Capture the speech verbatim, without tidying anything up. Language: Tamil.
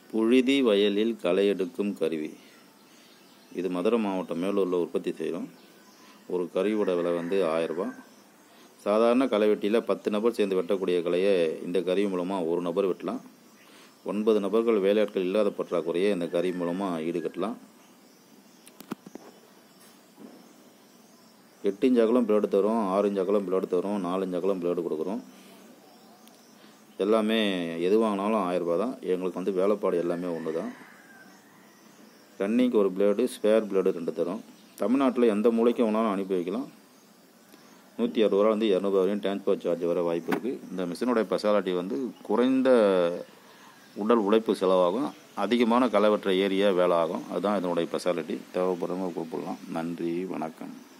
புழுதி வயலில் களை எடுக்கும் கருவி. இது மதுரை மாவட்டம் மேலூரில் உற்பத்தி செய்கிறோம். ஒரு கருவியோட விலை வந்து ஆயிரரூபா. சாதாரண களை வெட்டியில் பத்து நபர் சேர்ந்து வெட்டக்கூடிய கலையை இந்த கருவி மூலமாக ஒரு நபர் வெட்டலாம். ஒன்பது நபர்கள் வேலையாட்கள் இல்லாத பற்றாக்குறையை இந்த கருவி மூலமாக ஈடுகட்டலாம். எட்டு இன்ச் அகலம் பிளேடு தரும், ஆறு இன்ச் அகலம் பிளேடு தரும், நாலு இன்ச் அகலம் பிளேடு கொடுக்குறோம். எல்லாமே எது வாங்கினாலும் ஆயிரரூபா தான். எங்களுக்கு வந்து வேலைப்பாடு எல்லாமே ஒன்று தான். ரன்னிங்க்கு ஒரு பிளேடு, ஸ்பேர் பிளேடு ரெண்டு தரும். தமிழ்நாட்டில் எந்த மூலைக்கு வேணாலும் அனுப்பி வைக்கலாம். நூற்றி அறுபது ரூபா வந்து இரநூறுவா வரையும் டிரான்ஸ்போர்ட் சார்ஜ் வர வாய்ப்பு இருக்குது. இந்த மிஷினுடைய ஸ்பெஷாலிட்டி வந்து குறைந்த உடல் உழைப்பு செலவாகும், அதிகமான களை வெட்டுற ஏரியா வேலை ஆகும். அதுதான் இதனுடைய ஸ்பெஷாலிட்டி. தேவைப்படுறவங்க கூப்பிடலாம். நன்றி, வணக்கம்.